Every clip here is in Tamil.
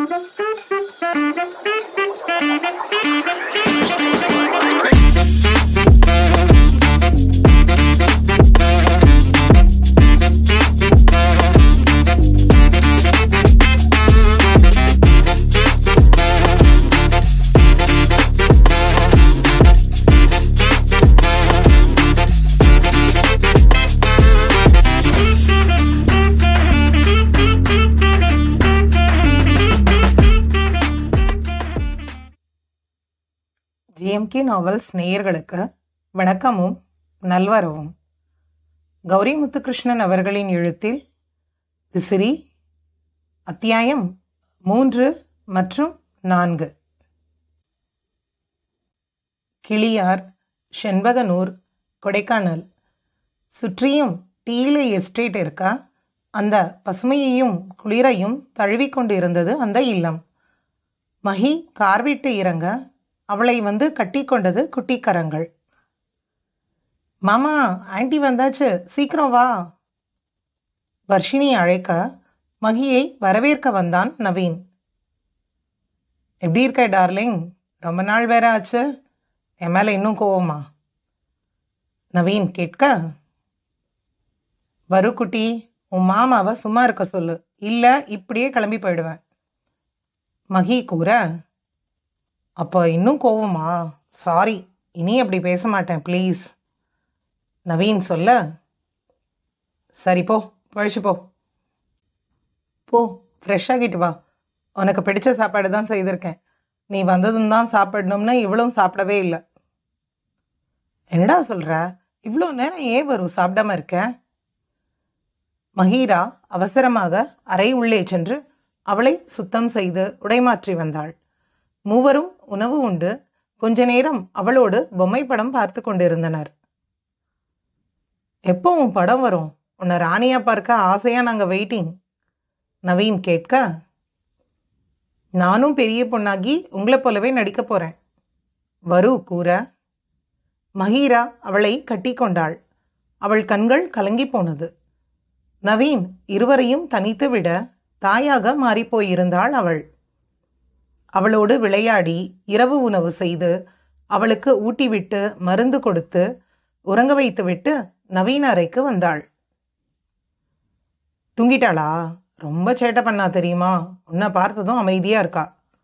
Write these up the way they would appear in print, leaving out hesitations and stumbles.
ஜிஎம்கே நாவல்ஸ் நேயர்களுக்கு வணக்கமும் நல்வரவும். கௌரி முத்துகிருஷ்ணன் அவர்களின் எழுத்தில் விசிறி அத்தியாயம் 3 மற்றும் 4. கிளியார், செண்பகனூர், கொடைக்கானல் சுற்றியும் டீலை எஸ்டேட் இருக்கா. அந்த பசுமையையும் குளிரையும் தழுவிக்கொண்டு இருந்தது அந்த இல்லம். மகி கார் விட்டு இறங்க அவளை வந்து கட்டி கொண்டது குட்டிக்கரங்கள். மாமா, ஆண்டி வந்தாச்சு, சீக்கிரம் வா. வர்ஷினி அழைக்க மகியை வரவேற்க வந்தான் நவீன். எப்படி இருக்க டார்லிங்? ரொம்ப நாள் வேற ஆச்சு. என் மேலே இன்னும் கோவமா? நவீன் கேட்க, வரு குட்டி, உன் மாமாவை சும்மா இருக்க சொல்லு, இல்லை இப்படியே கிளம்பி போயிடுவேன். மகி கூற, அப்போ இன்னும் கோவமா? சாரி, இனி அப்படி பேச மாட்டேன் ப்ளீஸ். நவீன் சொல்ல, சரி போ, பழிச்சு போ. போ, ஃப்ரெஷ்ஷாகிட்டு வா. உனக்கு பிடிச்ச சாப்பாடு தான் செய்திருக்கேன். நீ வந்ததும் தான் சாப்பிடணும்னு இவ்வளவும் சாப்பிடவே இல்லை. என்னடா சொல்கிற? இவ்வளோ நேரம் ஏன் வரும் சாப்பிடாம இருக்க? மஹீரா அவசரமாக அறை உள்ளே சென்று அவளை சுத்தம் செய்து உடைமாற்றி வந்தாள். மூவரும் உணவு உண்டு கொஞ்ச நேரம் அவளோடு பொம்மை படம் பார்த்து கொண்டிருந்தனர். எப்போ உன் படம் வரும்? உன்னை ராணியா பார்க்க ஆசையா நாங்கள் வெயிட்டிங். நவீன் கேட்க, நானும் பெரிய பொண்ணாகி உங்களை போலவே நடிக்க போகிறேன். வரு கூற, மஹீரா அவளை கட்டி கொண்டாள். அவள் கண்கள் கலங்கி போனது. நவீன் இருவரையும் தனித்து விட தாயாக மாறிப்போயிருந்தாள் அவள். அவளோடு விளையாடி இரவு உணவு செய்து அவளுக்கு ஊட்டிவிட்டு மருந்து கொடுத்து உறங்க வைத்துவிட்டு நவீன அறைக்கு வந்தாள். தூங்கிட்டாளா? ரொம்ப சேட்டை பண்ணா தெரியுமா? உன்னை பார்த்ததும் அமைதியாக இருக்கா.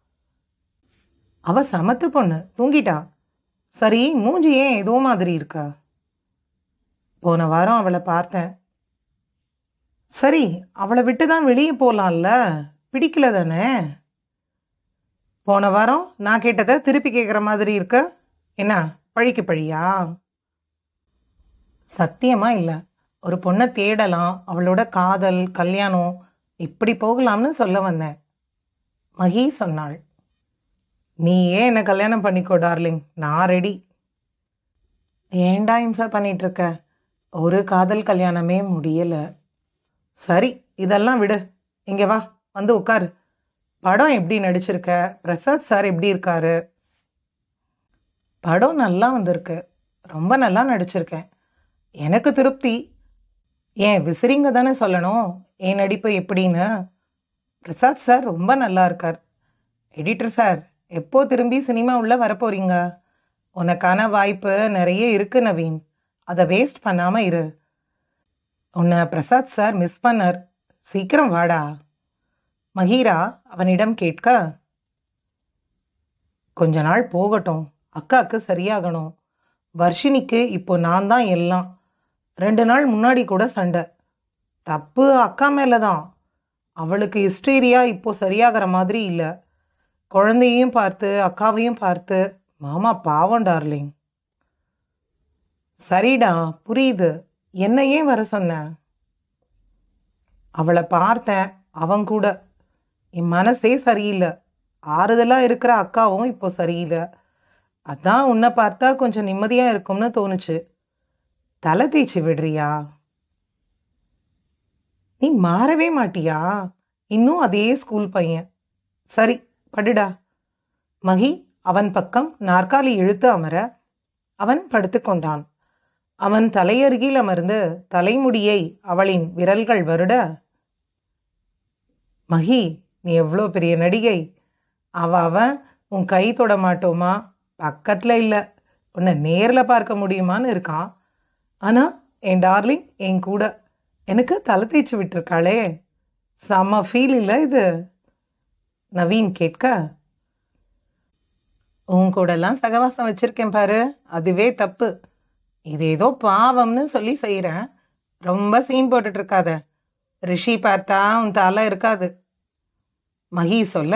அவ சமத்து பொண்ணு, தூங்கிட்டா. சரி, மூஞ்சி ஏன் ஏதோ மாதிரி இருக்கா? போன வாரம் அவளை பார்த்தேன். சரி, அவளை விட்டு தான் வெளியே போகலாம்ல, பிடிக்கல தானே? போன வாரம் நான் கேட்டதை திருப்பி கேட்குற மாதிரி இருக்க. என்ன பழிக்கு பழியா? சத்தியமா இல்லை. ஒரு பொண்ணை தேடலாம், அவளோட காதல் கல்யாணம் இப்படி போகலாம்னு சொல்ல வந்தேன். மகி சொன்னாள். நீ ஏன் என்னை கல்யாணம் பண்ணிக்கோ டார்லிங், நான் ரெடி. ஏண்டா இம்சா பண்ணிகிட்ருக்க? ஒரு காதல் கல்யாணமே முடியலை. சரி, இதெல்லாம் விடு. இங்கே வா, வந்து உட்காரு. படம் எப்படி நடிச்சிருக்க? பிரசாத் சார் எப்படி இருக்காரு? படம் நல்லா வந்திருக்கு, ரொம்ப நல்லா நடிச்சிருக்கேன். எனக்கு திருப்தி. ஏன் விசிறிங்க தானே சொல்லணும் என் நடிப்பு எப்படின்னு. பிரசாத் சார் ரொம்ப நல்லா இருக்கார். எடிட்டர் சார், எப்போ திரும்பி சினிமா உள்ள வரப்போறீங்க? உனக்கான வாய்ப்பு நிறைய இருக்கு நவீன், அதை வேஸ்ட் பண்ணாமல் இரு. உன்னை பிரசாத் சார் மிஸ் பண்ணார். சீக்கிரம் வாடா. மஹீரா அவனிடம் கேட்க, கொஞ்ச நாள் போகட்டும், அக்காவுக்கு சரியாகணும். வர்ஷினிக்கு இப்போ நான் தான் எல்லாம். 2 நாள் முன்னாடி கூட சண்டை. தப்பு அக்கா மேலே தான். அவளுக்கு ஹிஸ்டீரியா இப்போ சரியாகிற மாதிரி இல்லை. குழந்தையும் பார்த்து அக்காவையும் பார்த்து மாமா பாவம் டார்லிங். சரிடா, புரியுது. என்ன ஏன் வர சொன்ன? அவளை பார்த்தேன், அவன் கூட. என் மனசே சரியில்லை. ஆறுதலாக இருக்கிற அக்காவும் இப்போ சரியில்லை. அதான் உன்னை பார்த்தா கொஞ்சம் நிம்மதியாக இருக்கும்னு தோணுச்சு. தலை தேய்ச்சி விடுறியா? நீ மாறவே மாட்டியா? இன்னும் அதே ஸ்கூல் பையன். சரி, படுடா. மகி அவன் பக்கம் நாற்காலி இழுத்து அமர அவன் படுத்து கொண்டான். அவன் தலையருகில் அமர்ந்து தலைமுடியை அவளின் விரல்கள் வருட, மகி, நீ எவ்வளோ பெரிய நடிகை. அவன் உன் கை தொட மாட்டோமா, பக்கத்தில் இல்லை, உன்னை நேரில் பார்க்க முடியுமான்னு இருக்கான். ஆனால் என் டார்லிங் என் கூட எனக்கு தலை தேய்ச்சி விட்டுருக்காளே, செம்ம ஃபீல் இல்லை இது? நவீன் கேட்க, உன் கூடலாம் சகவாசம் வச்சுருக்கேன் பாரு, அதுவே தப்பு. இது ஏதோ பாவம்னு சொல்லி செய்கிறேன், ரொம்ப சீன் போட்டுட்ருக்காத. ரிஷி பார்த்தா உன் தலை இருக்காது. மகி சொல்ல,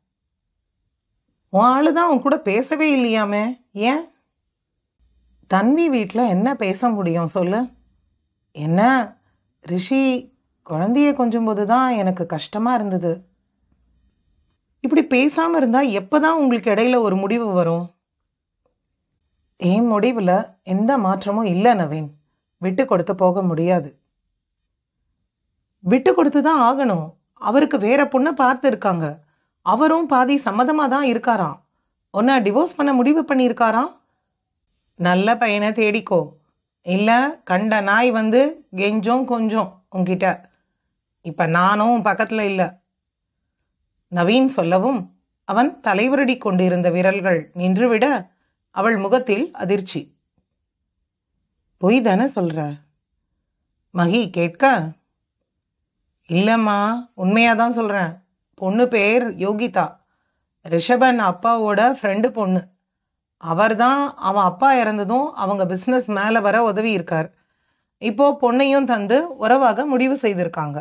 உன் ஆளு தான் உன் கூட பேசவே இல்லையாமே, ஏன்? தன்வி வீட்டில் என்ன பேச முடியும் சொல்லு? என்ன, ரிஷி குழந்தைய கொஞ்சும்போது தான் எனக்கு கஷ்டமாக இருந்தது. இப்படி பேசாமல் இருந்தால் எப்போ தான் உங்களுக்கு இடையில ஒரு முடிவு வரும்? என் முடிவில் எந்த மாற்றமும் இல்லை நவீன். விட்டு கொடுத்து போக முடியாது. விட்டு கொடுத்து தான் ஆகணும். அவருக்கு வேற பொண்ணை பார்த்து இருக்காங்க. அவரும் பாதி சம்மதமாக தான் இருக்காராம். உன்னை டிவோர்ஸ் பண்ண முடிவு பண்ணியிருக்காராம். நல்ல பையனை தேடிக்கோ, இல்லை கண்ட நாய் வந்து கெஞ்சம் கொஞ்சம் உன்கிட்ட. இப்போ நானும் பக்கத்தில் இல்லை. நவீன் சொல்லவும் அவன் தலைவருடி கொண்டிருந்த விரல்கள் நின்றுவிட அவள் முகத்தில் அதிர்ச்சி. பொய் தானே சொல்ற? மகி கேட்க, இல்லைம்மா, உண்மையாக தான் சொல்கிறேன். பொண்ணு பேர் யோகிதா, ரிஷபன் அப்பாவோட ஃப்ரெண்டு பொண்ணு. அவர் தான் அவன் அப்பா இறந்ததும் அவங்க பிஸ்னஸ் மேலே வர உதவி இருக்கார். இப்போ பொண்ணையும் தந்து உறவாக முடிவு செய்திருக்காங்க.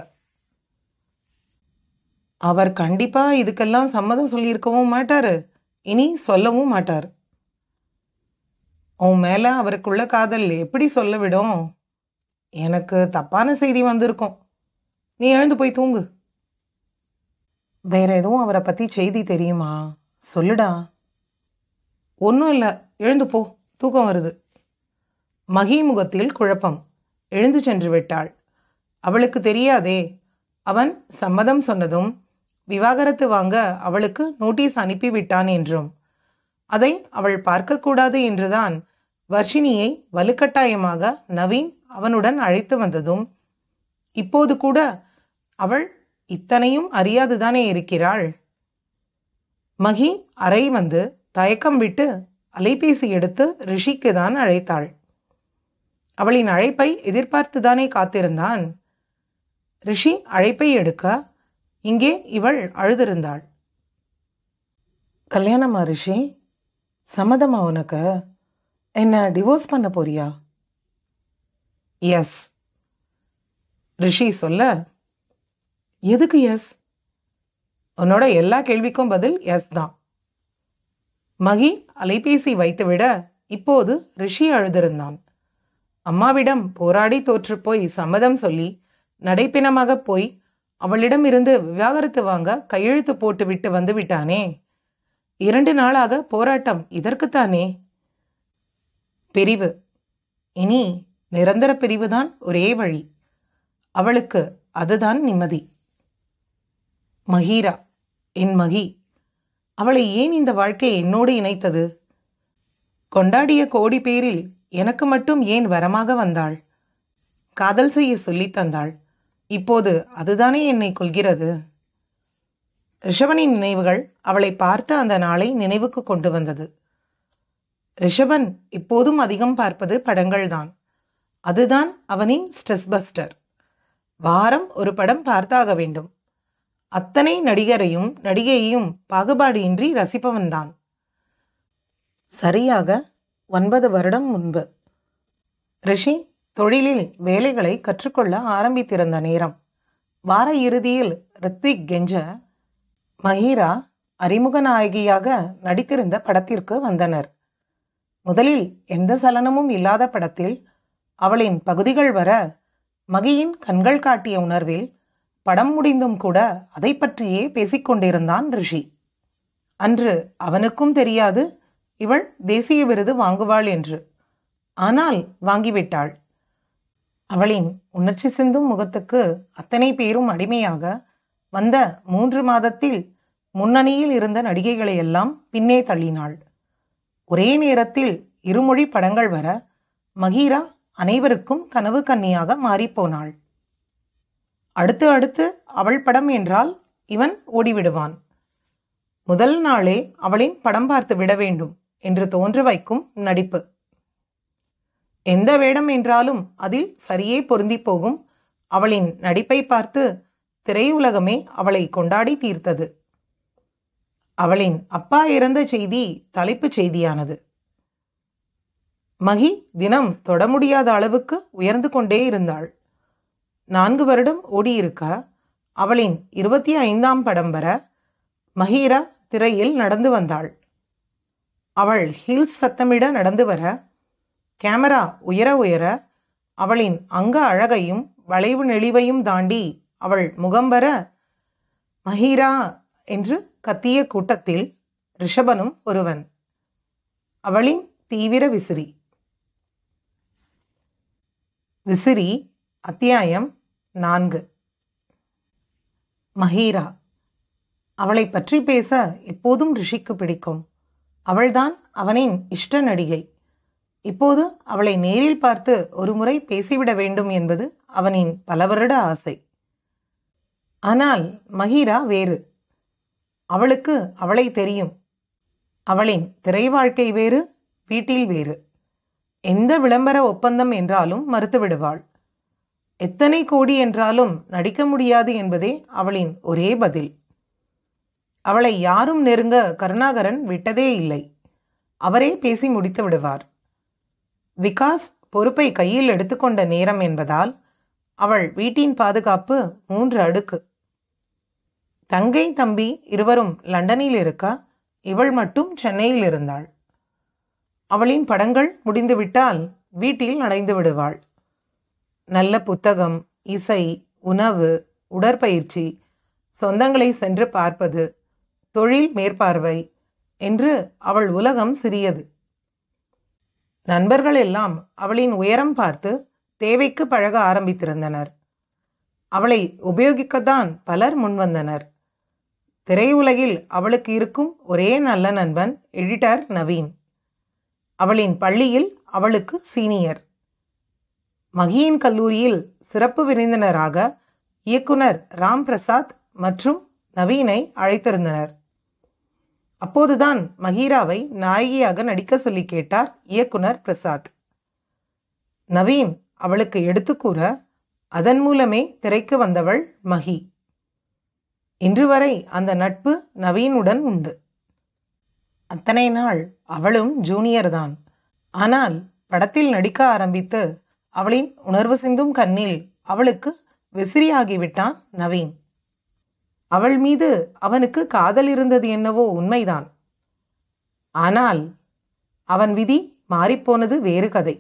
அவர் கண்டிப்பாக இதுக்கெல்லாம் சம்மதம் சொல்லியிருக்கவும் மாட்டார், இனி சொல்லவும் மாட்டார். உன் மேலே அவருக்குள்ள காதல் எப்படி சொல்ல விடும்? எனக்கு தப்பான செய்தி வந்திருக்கும். நீ எழுந்து போய் தூங்கு. வேற எதுவும் அவரை பற்றி செய்தி தெரியுமா? சொல்லுடா. ஒன்றும் இல்லை, எழுந்து போ, தூக்கம் வருது. மகி முகத்தில் குழப்பம். எழுந்து சென்று விட்டாள். அவளுக்கு தெரியாதே, அவன் சம்மதம் சொன்னதும் விவாகரத்து வாங்க அவளுக்கு நோட்டீஸ் அனுப்பிவிட்டான் என்றும், அதை அவள் பார்க்கக்கூடாது என்றுதான் வர்ஷினியை வலுக்கட்டாயமாக நவீன் அவனுடன் அழைத்து வந்ததும், இப்போது கூட அவள் இத்தனையும் அறியாதுதானே இருக்கிறாள். மகி அறை வந்து தயக்கம் விட்டு அலைபேசி எடுத்து ரிஷிக்கு தான் அழைத்தாள். அவளின் அழைப்பை எதிர்பார்த்துதானே காத்திருந்தான். ரிஷி அழைப்பை எடுக்க இங்கே இவள் அழுதிருந்தாள். கல்யாணமா ரிஷி? சம்மதமா உனக்கு? என்ன டிவோர்ஸ் பண்ண போறியா? எஸ். ரிஷி சொல்ல, எதுக்கு எஸ்? உன்னோட எல்லா கேள்விக்கும் பதில் எஸ் தான். மகி அலைபேசி வைத்துவிட இப்போது ரிஷி அழுதிருந்தான். அம்மாவிடம் போராடி தோற்றுப்போய் சம்மதம் சொல்லி நடைப்பிணமாக போய் அவளிடம் இருந்து விவாகரத்து வாங்க கையெழுத்து போட்டு விட்டு வந்து விட்டானே. 2 நாளாக போராட்டம் இதற்குத்தானே. பிரிவு, இனி நிரந்தர பிரிவுதான் ஒரே வழி. அவளுக்கு அதுதான் நிம்மதி. மகீரா, என் மகி, அவளை ஏன் இந்த வாழ்க்கை என்னோடு இணைத்தது? கொண்டாடிய கோடி பேரில் எனக்கு மட்டும் ஏன் வரமாக வந்தாள்? காதல் செய்ய சொல்லி தந்தாள். இப்போது அதுதானே என்னை கொள்கிறது. ரிஷபனின் நினைவுகள் அவளை பார்த்து அந்த நாளை நினைவுக்கு கொண்டு வந்தது. ரிஷபன் இப்போதும் அதிகம் பார்ப்பது படங்கள்தான். அதுதான் அவனின் ஸ்ட்ரெஸ் பஸ்டர். வாரம் ஒரு படம் பார்த்தாக வேண்டும். அத்தனை நடிகரையும் நடிகையையும் பாகுபாடு இன்றி ரசிப்பவன்தான். சரியாக 9 வருடம் முன்பு ரிஷி தொழிலில் வேலைகளை கற்றுக்கொள்ள ஆரம்பித்திருந்த நேரம். வார இறுதியில் ரித்விக் கெஞ்ச மஹீரா அறிமுக நாயகியாக நடித்திருந்த படத்திற்கு வந்தனர். முதலில் எந்த சலனமும் இல்லாத படத்தில் அவளின் பகுதிகள் வர மகியின் கண்கள் காட்டிய உணர்வில் படம் முடிந்தும் கூட அதை பற்றியே பேசிக்கொண்டிருந்தான் ரிஷி. அன்று அவனுக்கும் தெரியாது இவள் தேசிய விருது வாங்குவாள் என்று. ஆனால் வாங்கிவிட்டாள். அவளின் உணர்ச்சி சிந்தும் முகத்துக்கு அத்தனை பேரும் அடிமையாக வந்த 3 மாதத்தில் முன்னணியில் இருந்த நடிகைகளை எல்லாம் பின்னே தள்ளினாள். ஒரே நேரத்தில் இருமொழி படங்கள் வர மஹீரா அனைவருக்கும் கனவு கன்னியாக மாறிப்போனாள். அடுத்து அடுத்து அவள் படம் என்றால் இவன் ஓடிவிடுவான். முதல் நாளே அவளின் படம் பார்த்து விட வேண்டும் என்று தோன்ற வைக்கும் நடிப்பு. எந்த வேடம் என்றாலும் அதில் சரியே பொருந்தி போகும் அவளின் நடிப்பை பார்த்து திரையுலகமே அவளை கொண்டாடி தீர்த்தது. அவளின் அப்பா இறந்த செய்தி தலைப்புச் செய்தியானது. மகி தினம் தொட முடியாத அளவுக்கு உயர்ந்து கொண்டே இருந்தாள். 4 வருடம் ஓடியிருக்க அவளின் 25ஆம் படம் வர மஹீரா திரையில் நடந்து வந்தாள். அவள் ஹீல்ஸ் சத்தமிட நடந்து வர கேமரா உயர உயர அவளின் அங்க அழகையும் வளைவு நெளிவையும் தாண்டி அவள் முகம் வர மஹீரா என்று கத்திய கூட்டத்தில் ரிஷபனும் ஒருவன். அவளின் தீவிர விசிறி. விசிறி அத்தியாயம் 4. மஹீரா. அவளை பற்றி பேச எப்போதும் ரிஷிக்கு பிடிக்கும். அவள்தான் அவனின் இஷ்ட நடிகை. இப்போது அவளை நேரில் பார்த்து ஒரு முறை பேசிவிட வேண்டும் என்பது அவனின் பல வருட ஆசை. ஆனால் மஹீரா வேறு. அவளுக்கு அவளை தெரியும். அவளின் திரை வாழ்க்கை வேறு, வீட்டில் வேறு. எந்த விளம்பர ஒப்பந்தம் என்றாலும் மறுத்துவிடுவாள். எத்தனை கோடி என்றாலும் நடிக்க முடியாது என்பதே அவளின் ஒரே பதில். அவளை யாரும் நெருங்க கருணாகரன் விட்டதே இல்லை. அவரே பேசி முடித்து விடுவார். விகாஸ் பொறுப்பை கையில் எடுத்துக்கொண்ட நேரம் என்பதால் அவள் வீட்டின் பாதுகாப்பு 3 அடுக்கு. தங்கை தம்பி இருவரும் லண்டனில் இருக்க இவள் மட்டும் சென்னையில் இருந்தாள். அவளின் படங்கள் முடிந்துவிட்டால் வீட்டில் நடைந்து விடுவாள். நல்ல புத்தகம், இசை, உணவு, உடற்பயிற்சி, சொந்தங்களை சென்று பார்ப்பது, தொழில் மேற்பார்வை என்று அவள் உலகம் சிறியது. நண்பர்கள் எல்லாம் அவளின் உயரம் பார்த்து தேவைக்கு பழக ஆரம்பித்திருந்தனர். அவளை உபயோகிக்கத்தான் பலர் முன்வந்தனர். திரையுலகில் அவளுக்கு இருக்கும் ஒரே நல்ல நண்பன் எடிட்டர் நவீன். அவளின் பள்ளியில் அவளுக்கு சீனியர். மகியின் கல்லூரியில் சிறப்பு விருந்தினராக இயக்குனர் ராம் பிரசாத் மற்றும் நவீனை அழைத்திருந்தனர். அப்போதுதான் மஹீராவை நாயகியாக நடிக்க சொல்லி கேட்டார் இயக்குனர் பிரசாத். நவீன் அவளுக்கு எடுத்து கூற அதன் மூலமே திரைக்கு வந்தவள் மஹி. இன்று வரை அந்த நட்பு நவீனுடன் உண்டு. அத்தனை நாள் அவளும் ஜூனியர் தான். ஆனால் படத்தில் நடிக்க ஆரம்பித்து அவளின் உணர்வு சிந்தும் கண்ணில் அவளுக்கு விசிறியாகிவிட்டான் நவீன். அவள் மீது அவனுக்கு காதல் இருந்தது என்னவோ உண்மைதான். ஆனால் அவன் விதி மாறிப்போனது வேறு கதை.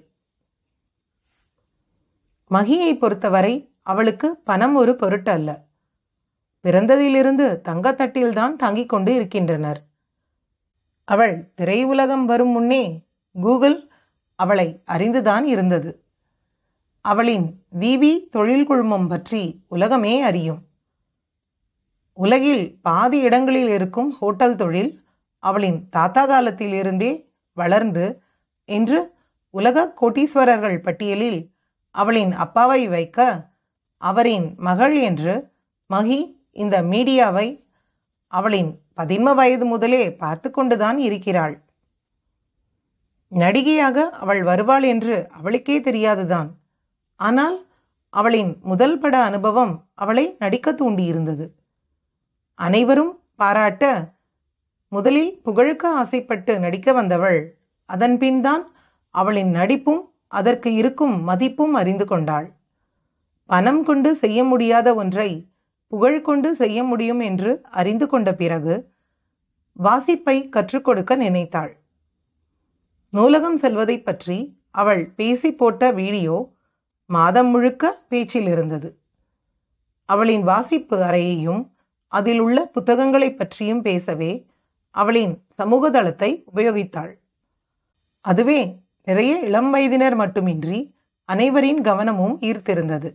மகியை பொறுத்தவரை அவளுக்கு பணம் ஒரு பொருட்டு அல்ல. பிறந்ததிலிருந்து தங்கத்தட்டில்தான் தங்கிக் கொண்டு இருக்கின்றனர். அவள் திரையுலகம் வரும் முன்னே கூகுள் அவளை அறிந்துதான் இருந்தது. அவளின் விவி தொழில் குழுமம் பற்றி உலகமே அறியும். உலகில் பாதி இடங்களில் இருக்கும் ஹோட்டல் தொழில் அவளின் தாத்தா காலத்திலிருந்தே வளர்ந்து இன்று உலக கோட்டீஸ்வரர்கள் பட்டியலில் அவளின் அப்பாவை வைக்க அவரின் மகள் என்று மகி இந்த மீடியாவை அவளின் 13 வயது முதலே பார்த்து கொண்டுதான் இருக்கிறாள். நடிகையாக அவள் வருவாள் என்று அவளுக்கே தெரியாதுதான். ஆனால் அவளின் முதல் பட அனுபவம் அவளை நடிக்க தூண்டியிருந்தது. அனைவரும் பாராட்ட முதலில் புகழுக்கு ஆசைப்பட்டு நடிக்க வந்தவள் அதன்பின் தான் அவளின் நடிப்பும் அதற்கு இருக்கும் மதிப்பும் அறிந்து கொண்டாள். பணம் கொண்டு செய்ய முடியாத ஒன்றை புகழ் கொண்டு செய்ய முடியும் என்று அறிந்து கொண்ட பிறகு வாசிப்பை கற்றுக் கொடுக்க நினைத்தாள். நூலகம் செல்வதை பற்றி அவள் பேசி போட்ட வீடியோ மாதம் முழுக்க பேச்சில் இருந்தது. அவளின் வாசிப்பு அறையையும் அதில் உள்ள புத்தகங்களை பற்றியும் பேசவே அவளின் சமூக தளத்தை உபயோகித்தாள். அதுவே நிறைய இளம் வயதினர் மட்டுமின்றி அனைவரின் கவனமும் ஈர்த்திருந்தது.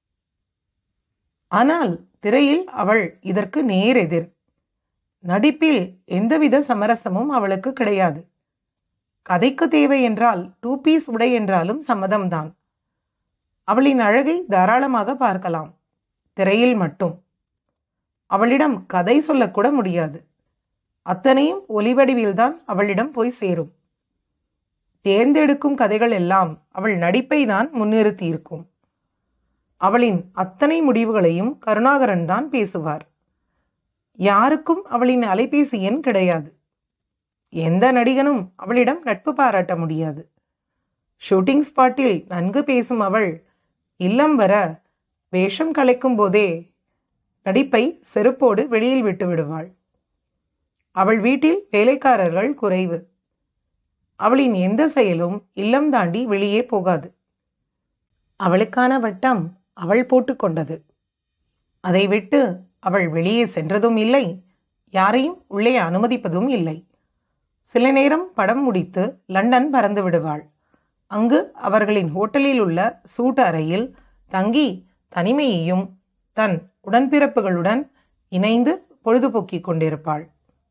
ஆனால் திரையில் அவள் இதற்கு நேர் எதிர். நடிப்பில் எந்தவித சமரசமும் அவளுக்கு கிடையாது. கதைக்கு தேவை என்றால் 2 பீஸ் உடை என்றாலும் சம்மதம்தான். அவளின் அழகை தாராளமாக பார்க்கலாம், திரையில் மட்டும். அவளிடம் கதை சொல்லக்கூட முடியாது. அத்தனையும் ஒலிவடிவில்தான் அவளிடம் போய் சேரும். தேர்ந்தெடுக்கும் கதைகள் எல்லாம் அவள் நடிப்பை தான் முன்னிறுத்தி இருக்கும். அவளின் அத்தனை முடிவுகளையும் கருணாகரன் தான் பேசுவார். யாருக்கும் அவளின் அலைபேசி எண் கிடையாது. எந்த நடிகனும் அவளிடம் நட்பு பாராட்ட முடியாது. ஷூட்டிங் ஸ்பாட்டில் நன்கு பேசும் அவள் இல்லம் வர வேஷம் கலைக்கும் போதே நடிப்பை செருப்போடு வெளியில் விட்டு விடுவாள். அவள் வீட்டில் வேலைக்காரர்கள் குறைவு. அவளின் எந்த செயலும் இல்லம் தாண்டி வெளியே போகாது. அவளுக்கான வட்டம் அவள் போட்டுக்கொண்டது. அதை விட்டு அவள் வெளியே சென்றதும் இல்லை, யாரையும் உள்ளே அனுமதிப்பதும் இல்லை. சில நேரம் படம் முடித்து லண்டன் பறந்து விடுவாள். அங்கு அவர்களின் ஹோட்டலில் உள்ள சூட் அறையில் தங்கி தனிமையையும் தன் உடன்பிறப்புகளுடன் இணைந்து பொழுதுபோக்கிக் கொண்டிருப்பாள்.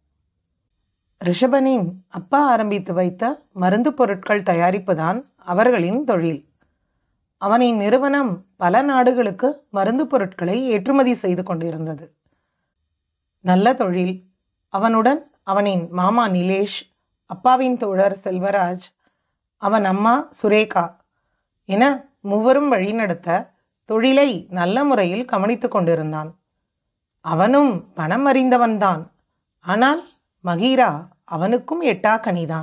ரிஷபனின் அப்பா ஆரம்பித்து வைத்த மருந்து பொருட்கள் தயாரிப்புதான் அவர்களின் தொழில். அவனின் நிறுவனம் பல நாடுகளுக்கு மருந்து பொருட்களை ஏற்றுமதி செய்து கொண்டிருந்தது. நல்ல தொழில். அவனுடன் அவனின் மாமா நிலேஷ், அப்பாவின் தோழர் செல்வராஜ், அவன் அம்மா சுரேகா என மூவரும் வழிநடத்த தொழிலை நல்ல முறையில் கவனித்து கொண்டிருந்தான். அவனும் பணம் அறிந்தவன்தான். ஆனால் மகீரா அவனுக்கும் எட்டா கனிதான்.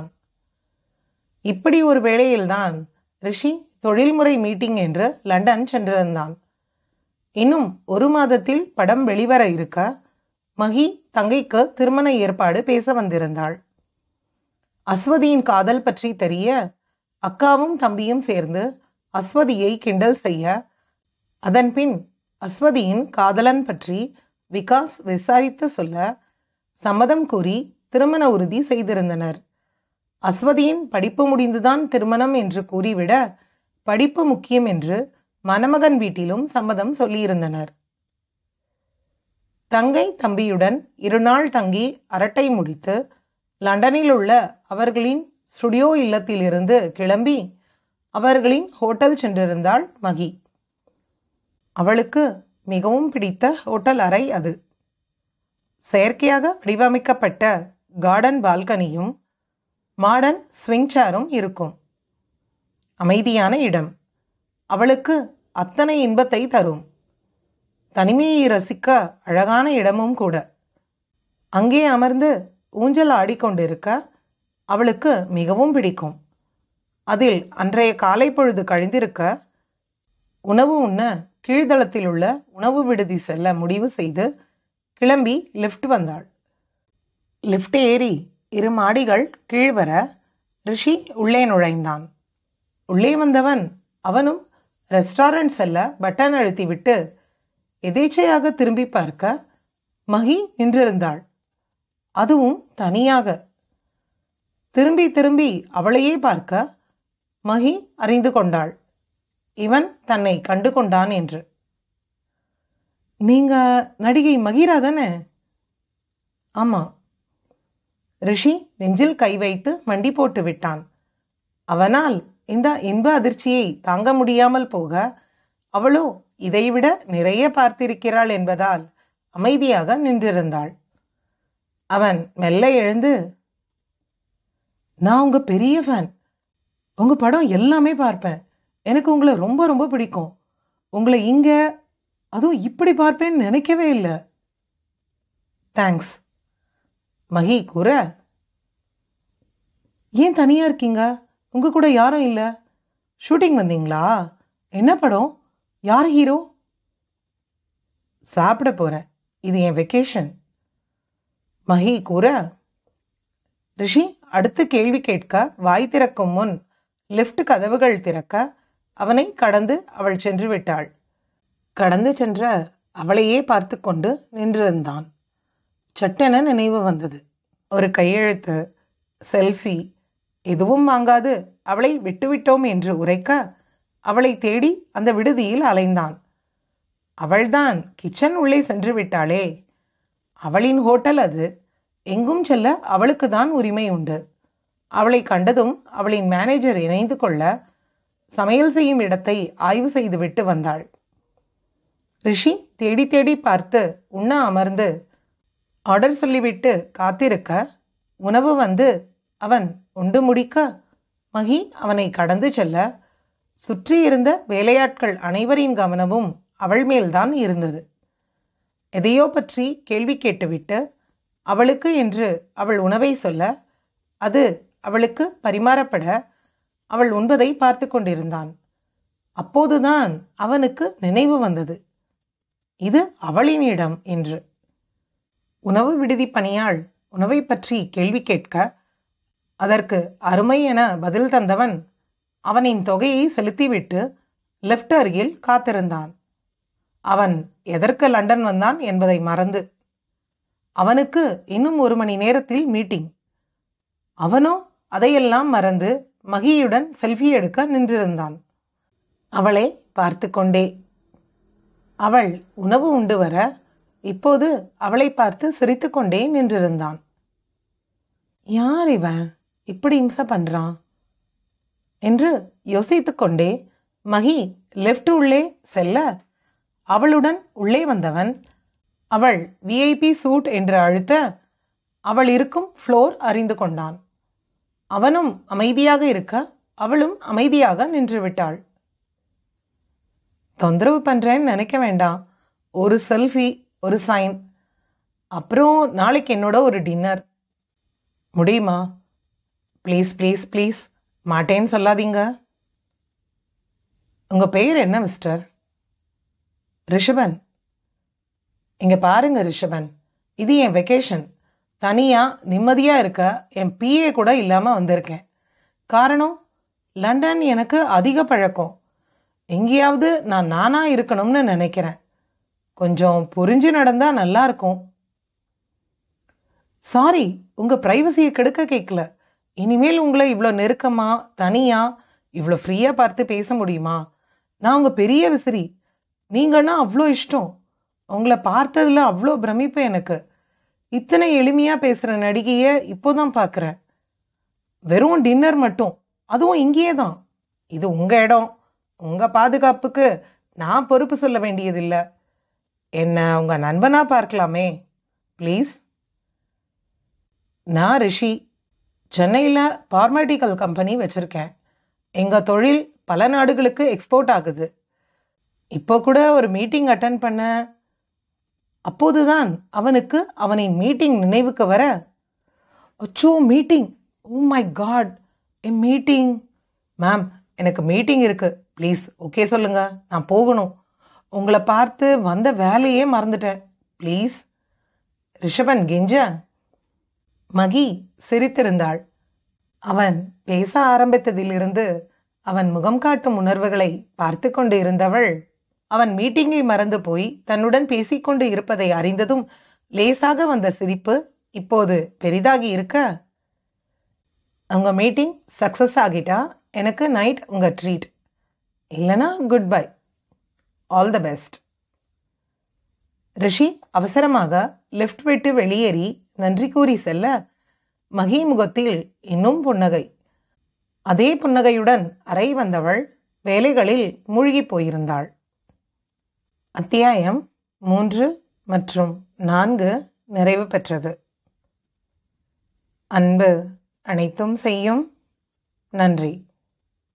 இப்படி ஒரு வேளையில்தான் ரிஷி தொழில்முறை மீட்டிங் என்று லண்டன் சென்றிருந்தான். இன்னும் ஒரு மாதத்தில் படம் வெளிவர இருக்க மகி தங்கைக்கு திருமண ஏற்பாடு பேச வந்திருந்தாள். அஸ்வதியின் காதல் பற்றி தெரிய அக்காவும் தம்பியும் சேர்ந்து அஸ்வதியை கிண்டல் செய்ய, அதன்பின் அஸ்வதியின் காதலன் பற்றி விகாஸ் விசாரித்து சொல்ல சம்மதம் கூறி திருமண உறுதி செய்திருந்தனர். அஸ்வதியின் படிப்பு முடிந்துதான் திருமணம் என்று கூறிவிட படிப்பு முக்கியம் என்று மணமகன் வீட்டிலும் சம்மதம் சொல்லியிருந்தனர். தங்கை தம்பியுடன் 2 நாள் தங்கி அரட்டை முடித்து லண்டனில் உள்ள அவர்களின் ஸ்டுடியோ இல்லத்திலிருந்து கிளம்பி அவர்களின் ஹோட்டல் சென்றிருந்தாள் மகி. அவளுக்கு மிகவும் பிடித்த ஹோட்டல் அறை அது. செயற்கையாக வடிவமைக்கப்பட்ட கார்டன் பால்கனியும் மாடர்ன் ஸ்விங் சேரும் இருக்கும். அமைதியான இடம். அவளுக்கு அத்தனை இன்பத்தை தரும். தனிமையை ரசிக்க அழகான இடமும் கூட. அங்கே அமர்ந்து ஊஞ்சல் ஆடிக்கொண்டிருக்க அவளுக்கு மிகவும் பிடிக்கும். அதில் அன்றைய காலை பொழுது கழிந்திருக்க உணவு உண்ண கீழ்தளத்தில் உள்ள உணவு விடுதி செல்ல முடிவு செய்து கிளம்பி லிஃப்ட் வந்தாள். லிஃப்ட் ஏறி 2 மாடிகள் கீழ் வர ரிஷி உள்ளே நுழைந்தான். உள்ளே வந்தவன் அவனும் ரெஸ்டாரண்ட் செல்ல பட்டன் அழுத்திவிட்டு எதேச்சையாக திரும்பி பார்க்க மகி நின்றிருந்தாள். அதுவும் தனியாக. திரும்பி திரும்பி அவளையே பார்க்க மகி அறிந்து கொண்டாள் இவன் தன்னை கண்டு கொண்டான் என்று. நீங்க நடிகை மகீரா தானே? ஆமா. ரிஷி நெஞ்சில் கை வைத்து மண்டி போட்டு விட்டான். அவனால் இந்த இன்ப அதிர்ச்சியை தாங்க முடியாமல் போக அவளோ இதைவிட நிறைய பார்த்திருக்கிறாள் என்பதால் அமைதியாக நின்றிருந்தாள். அவன் மெல்ல எழுந்து, நான் உங்க பெரிய ஃபேன். உங்க படம் எல்லாமே பார்ப்பேன். எனக்கு உங்களை ரொம்ப ரொம்ப பிடிக்கும். உங்களை இங்க அதுவும் இப்படி பார்ப்பேன்னு நினைக்கவே இல்லை. தேங்க்ஸ் மகி கூற, ஏன் தனியா இருக்கீங்க? உங்க கூட யாரும் இல்லை. ஷூட்டிங் வந்தீங்களா? என்ன படம்? யார் ஹீரோ? சாப்பிட போறேன். இது என் வெக்கேஷன். மகி கூற, ரிஷி அடுத்து கேள்வி கேட்க வாய் திறக்கும் முன் லிஃப்ட் கதவுகள் திறக்க அவனை கடந்து அவள் சென்று விட்டாள். கடந்து சென்ற அவளையே பார்த்து கொண்டு நின்றிருந்தான். சட்டென நினைவு வந்தது. ஒரு கையெழுத்து, செல்ஃபி, எதுவும் வாங்காது அவளை விட்டுவிட்டோம் என்று உரைக்க அவளை தேடி அந்த விடுதியில் அலைந்தான். அவள்தான் கிச்சன் உள்ளே சென்று விட்டாளே. அவளின் ஹோட்டல் அது. எங்கும் செல்ல அவளுக்கு தான் உரிமை உண்டு. அவளை கண்டதும் அவளின் மேனேஜர் இணைந்து கொள்ள சமையல் செய்யும் இடத்தை ஆய்வு செய்துவிட்டு வந்தாள். ரிஷி தேடி தேடி பார்த்து உண்ண அமர்ந்து ஆர்டர் சொல்லிவிட்டு காத்திருக்க உணவு வந்து அவன் உண்டு முடிக்க மகி அவனை கடந்து செல்ல சுற்றியிருந்த வேலையாட்கள் அனைவரின் கவனமும் அவள் மேல்தான் இருந்தது. எதையோ பற்றி கேள்வி கேட்டுவிட்டு அவளுக்கு என்று அவள் உணவை சொல்ல அது அவளுக்கு பரிமாறப்பட அவள் உண்பதை பார்த்து கொண்டிருந்தான். அப்போதுதான் அவனுக்கு நினைவு வந்தது, இது அவளின் இடம் என்று. உணவு விடுதி பணியாள் உணவை பற்றி கேள்வி கேட்க அதற்கு அருமை என பதில் தந்தவன் அவனின் தொகையை செலுத்திவிட்டு லெஃப்ட் அருகில் காத்திருந்தான். அவன் எதற்கு லண்டன் வந்தான் என்பதை மறந்து. அவனுக்கு இன்னும் 1 மணி நேரத்தில் மீட்டிங். அவனோ அதையெல்லாம் மறந்து மகியுடன் செல்ஃபி எடுக்க நின்றிருந்தான். அவளை பார்த்து கொண்டே. அவள் உணவு உண்டு வர இப்போது அவளை பார்த்து சிரித்து கொண்டே நின்றிருந்தான். யார் இவன் இப்படி இம்சை பண்றான் என்று யோசித்து கொண்டே மகி லெஃப்ட் உள்ளே செல்ல அவளுடன் உள்ளே வந்தவன் அவள் விஐபி சூட் என்று அழுத்த அவள் இருக்கும் ஃப்ளோர் அறிந்து கொண்டான். அவனும் அமைதியாக இருக்க அவளும் அமைதியாக நின்று விட்டாள். தொந்தரவு பண்றேன்னு நினைக்க வேண்டாம், ஒரு செல்ஃபி, ஒரு சைன், அப்புறம் நாளைக்கு என்னோட ஒரு டின்னர் முடியுமா? ப்ளீஸ் ப்ளீஸ் ப்ளீஸ், மாட்டேன்னு சொல்லாதீங்க. உங்கள் பெயர் என்ன மிஸ்டர்? ரிஷபன். இங்கே பாருங்க ரிஷபன், இது என் வெக்கேஷன். தனியாக நிம்மதியாக இருக்க என் பிஏ கூட இல்லாமல் வந்திருக்கேன். காரணம், லண்டன் எனக்கு அதிக பழக்கம். எங்கேயாவது நான் நானாக இருக்கணும்னு நினைக்கிறேன். கொஞ்சம் புரிஞ்சு நடந்தால் நல்லா இருக்கும். சாரி, உங்கள் ப்ரைவசியை கெடுக்க கேட்கல. இனிமேல் உங்களை இவ்வளோ நெருக்கமாக தனியாக இவ்வளோ ஃப்ரீயாக பார்த்து பேச முடியுமா? நான் உங்கள் பெரிய விசிறி. நீங்கன்னா அவ்வளோ இஷ்டம். உங்களை பார்த்ததில் அவ்வளோ பிரமிப்பு எனக்கு. இத்தனை எளிமையாக பேசுகிற நடிகையை இப்போ தான் பார்க்குறேன். வெறும் டின்னர் மட்டும், அதுவும் இங்கேயே தான். இது உங்கள் இடம். உங்கள் பாதுகாப்புக்கு நான் பொறுப்பு சொல்ல வேண்டியதில்லை. என்ன உங்கள் நண்பனாக பார்க்கலாமே ப்ளீஸ். நான் ரிஷி. சென்னையில் பார்மேட்டிக்கல் கம்பெனி வச்சுருக்கேன். எங்கள் தொழில் பல நாடுகளுக்கு எக்ஸ்போர்ட் ஆகுது. இப்போ கூட ஒரு மீட்டிங் அட்டன் பண்ண. அப்போதுதான் அவனுக்கு அவனின் மீட்டிங் நினைவுக்கு வர, அச்சோ மீட்டிங், ஓ மை காட், என் மீட்டிங். மேம், எனக்கு மீட்டிங் இருக்குது, ப்ளீஸ் ஓகே சொல்லுங்க, நான் போகணும். உங்களை பார்த்து வந்த வேலையே மறந்துட்டேன், ப்ளீஸ். ரிஷபன் கெஞ்ச. மகி சிரித்திருந்தாள். அவன் பேச ஆரம்பித்ததிலிருந்து அவன் முகம் காட்டும் உணர்வுகளை பார்த்து கொண்டு இருந்தவள் அவன் மீட்டிங்கை மறந்து போய் தன்னுடன் பேசிக்கொண்டு இருப்பதை அறிந்ததும் லேசாக வந்த சிரிப்பு இப்போது பெரிதாகி இருக்க, உங்கள் மீட்டிங் சக்ஸஸ் ஆகிட்டா எனக்கு நைட் உங்கள் ட்ரீட், இல்லைனா good bye, all the best. Rishi அவசரமாக லிஃப்ட் விட்டு வெளியேறி நன்றி கூறி செல்ல மகி முகத்தில் இன்னும் புன்னகை. அதே புன்னகையுடன் அறை வந்தவள் வேலைகளில் மூழ்கி போயிருந்தாள். அத்தியாயம் 3 மற்றும் 4 நிறைவு பெற்றது. அன்பு அனைத்தும் செய்யும். நன்றி.